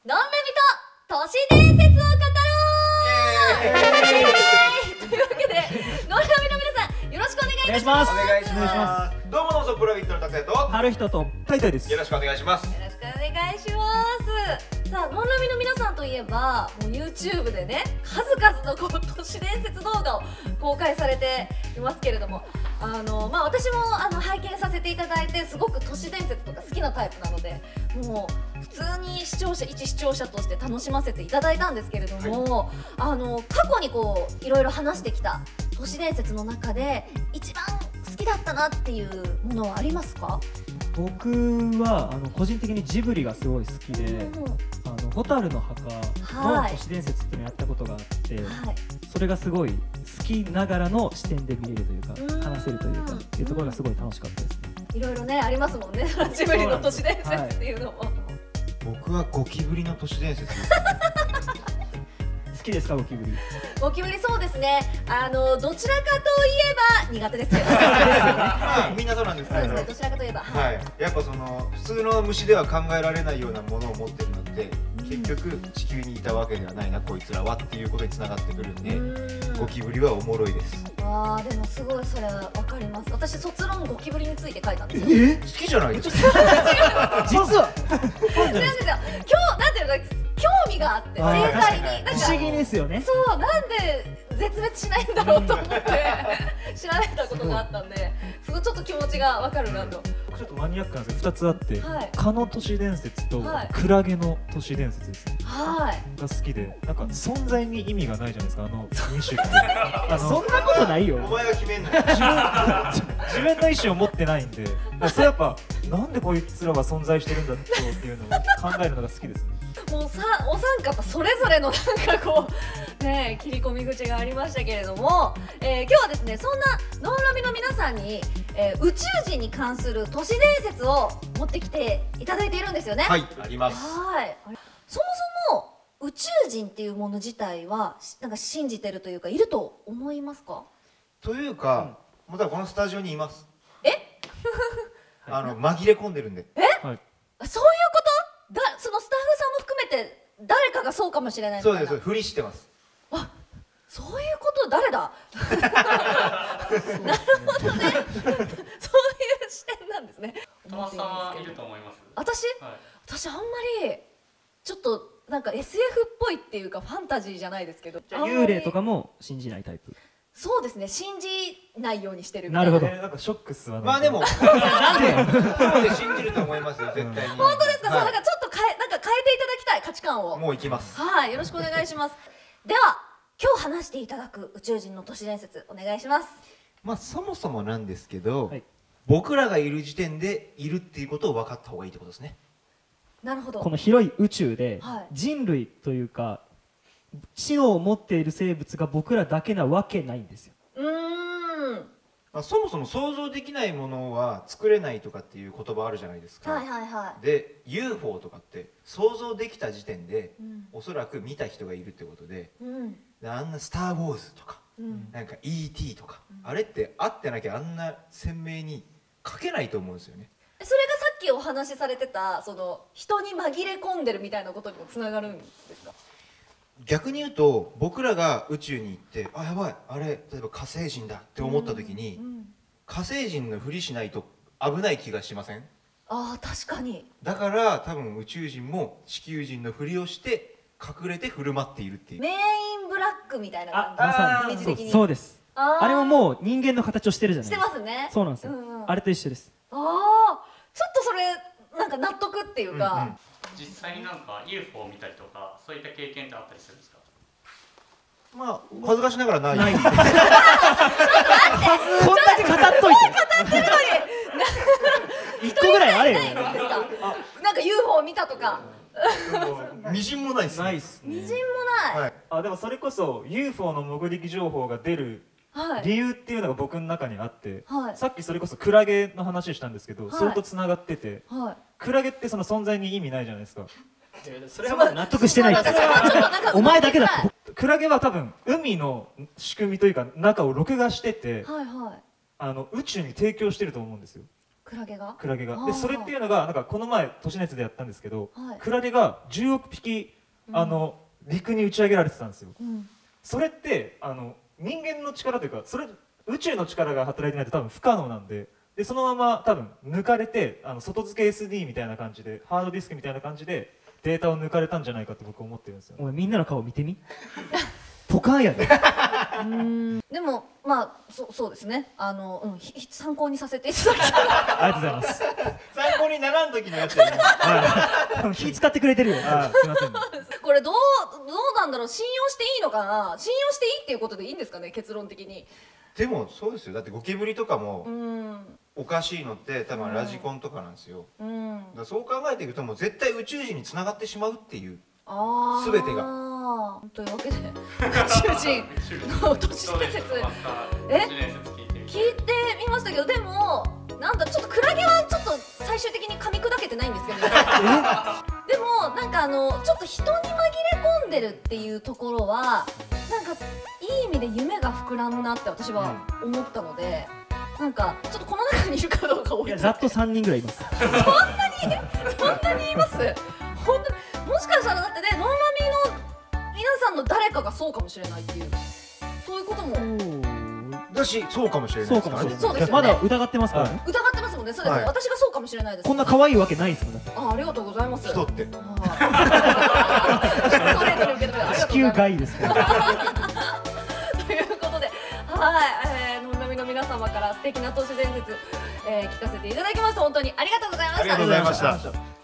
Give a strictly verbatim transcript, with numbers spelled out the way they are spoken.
ノンラビと都市伝説を語ろうというわけで、ノンラビの皆さん、よろしくお願いいたします。 お願いします。どうもどうも、ソプラビットの拓也と春人とタイタイです。 よろしくお願いします。 よろしくお願いします。さあ、ノンラビの皆さんといえば、もう YouTube でね、数々のこう都市伝説動画を公開されていますけれども、あのまあ私もあの拝見させていただいて、すごく都市伝説とか好きなタイプなので、もう普通に視聴者一視聴者として楽しませていただいたんですけれども、はい、あの過去にこういろいろ話してきた都市伝説の中で一番好きだったなっていうものはありますか？ 僕はあの個人的にジブリがすごい好きで、うん、あの蛍の墓の都市伝説っていうのをやったことがあって、はい、それがすごい好きながらの視点で見れるというか、話せるというかっていうところがすごい楽しかったですね。いろいろねありますもんね、ジブリの都市伝説っていうのも。はい、 僕はゴキブリの都市伝説好きですか？ゴキブリ。 ゴキブリ、そうですね。あのどちらかといえば苦手ですけど。 まあみんなそうなんですけど。 そうですね。どちらかといえば。 はい。やっぱその普通の虫では考えられないようなものを持ってるので、結局地球にいたわけではないなこいつらはっていうことにつながってくるんで、ゴキブリはおもろいです。 ああ、でもすごいそれわかります。私卒論ゴキブリについて書いたんですよ。 え？好きじゃないですか。 実は。 そうなんですよ。今日なんていうか。興味があって生態になんか不思議ですよね。 そう、なんで絶滅しないんだろうと思って調べたことがあったんで、すごいちょっと気持ちがわかるなと。 ちょっとマニアックなんですけどふたつあって、蚊の都市伝説とクラゲの都市伝説ですね。はい。が好きで、なんか存在に意味がないじゃないですか、あのに種類。あのそんなことないよ。 お前が決めんの。 自分自分の意思を持ってないんで、それやっぱなんでこいつらが存在してるんだろうっていうのを考えるのが好きですね。 もうさお三方それぞれのなんかこうね切り込み口がありましたけれども、えー、今日はですねそんなノンラビの皆さんに、えー、宇宙人に関する都市伝説を持ってきていただいているんですよね。 はい、あります。 はい。そもそも宇宙人っていうもの自体はなんか信じてるというかいると思いますか？ というか、うん、またこのスタジオにいます。 え？ あの紛れ込んでるんで。 え？はい、そういうこと？だそのスタッフさんも含めて誰かがそうかもしれないみたいな。 そうです、ふりしてます。 あ、そういうこと。誰だ？なるほどね。そういう視点なんですね。 トマさんはいると思います？ 私、はい、私あんまりちょっとなんか エスエフ っぽいっていうかファンタジーじゃないですけど。 じゃあ幽霊とかも信じないタイプ？ そうですね、信じないようにしてるみたいな。 なるほど。なんかショックスはまあでもなんでそうで信じると思いますよ、絶対に。 本当ですか？そう、なんかちょっと変えなんか変えていただきたい価値観を。 もう行きます。 はい、よろしくお願いします。では今日話していただく宇宙人の都市伝説お願いします。 まあそもそもなんですけど、僕らがいる時点でいるっていうことを分かった方がいいってことですね。 なるほど。 この広い宇宙で人類というか知能を持っている生物が僕らだけなわけないんですよ。 うーん。 まあそもそも想像できないものは作れないとかっていう言葉あるじゃないですか。 はいはいはい。 で ユーフォー とかって想像できた時点で、うん、おそらく見た人がいるってことで、うん、であんな「スター・ウォーズ」とか、うん、なんか「イーティー」とか、うん、あれってあってなきゃあんな鮮明に描けないと思うんですよね。 それがさっきお話しされてたその人に紛れ込んでるみたいなことにもつながるんですか？ 逆に言うと僕らが宇宙に行ってあやばいあれ例えば火星人だって思った時に、うんうん、火星人のふりしないと危ない気がしません？ ああ、確かに。だから多分宇宙人も地球人のふりをして隠れて振る舞っているっていう。 メインブラックみたいな感じ。 ああ、イメージ的に。そうです。あれももう人間の形をしてるじゃないですか。 してますね。 そうなんですよ、うんうん、あれと一緒です。 ああ、ちょっとそれなんか納得っていうか、うんうん、 実際になんか ユーフォー 見たりとかそういった経験ってあったりするんですか？ まあ恥ずかしながらない。ない。 こんだけ語っといて。 語ってるのに。 一個ぐらいあれよ。 なんか ユーフォー 見たとか。 みじんもないです。 ないっす。 みじんもない。 あ、でもそれこそ ユーフォー の目撃情報が出る理由っていうのが僕の中にあって、さっきそれこそクラゲの話をしたんですけど、それとつながってて、クラゲってその存在に意味ないじゃないですか。それはまだ納得してない。お前だけだって。クラゲは多分海の仕組みというか中を録画してて、あの宇宙に提供してると思うんですよ。 クラゲがクラゲがでそれっていうのがなんかこの前都市熱でやったんですけど、はい、クラゲがじゅうおくぴきあの、うん、陸に打ち上げられてたんですよ、うん、それってあの人間の力というかそれ宇宙の力が働いてないと多分不可能なんで、でそのまま多分抜かれてあの外付け エスディー みたいな感じでハードディスクみたいな感じでデータを抜かれたんじゃないかと僕は思ってるんですよ。 お前みんなの顔見てみポカンやでうんでもまあそそうですねあの、うん、ひ参考にさせていただきたいありがとうございます参考にならん時のやつやね気使ってくれてるよあすいませんこれどうどうなんだろう信用していいのかな信用していいっていうことでいいんですかね結論的に。 でもそうですよだってゴキブリとかも、うん、おかしいのって多分ラジコンとかなんですよ、うん、だそう考えていくともう絶対宇宙人につながってしまうっていう全てが。 というわけで宇宙人の都市伝説え聞いてみましたけど、でもなんだちょっとクラゲはちょっと最終的に噛み砕けてないんですけど、ね、でもなんかあのちょっと人に紛れ込んでるっていうところはなんかいい意味で夢が膨らむなって私は思ったので、なんかちょっとこの中にいるかどうか置いてざっとさんにんぐらいいます。 そんなにそんなにいます。本当にもしかしたらだってねノーマミの皆さんの誰かがそうかもしれないっていうそういうこともだしそうかもしれないですからね。 そうですよね。 まだ疑ってますからね。 疑ってますもんね。そうですね。私がそうかもしれないです。 こんな可愛いわけないですもんね。 あ、ありがとうございます。 人って。 地球外ですから。 ということで、はい、ノンナミの皆様から素敵な都市伝説聞かせていただきました。本当にありがとうございました。 ありがとうございました。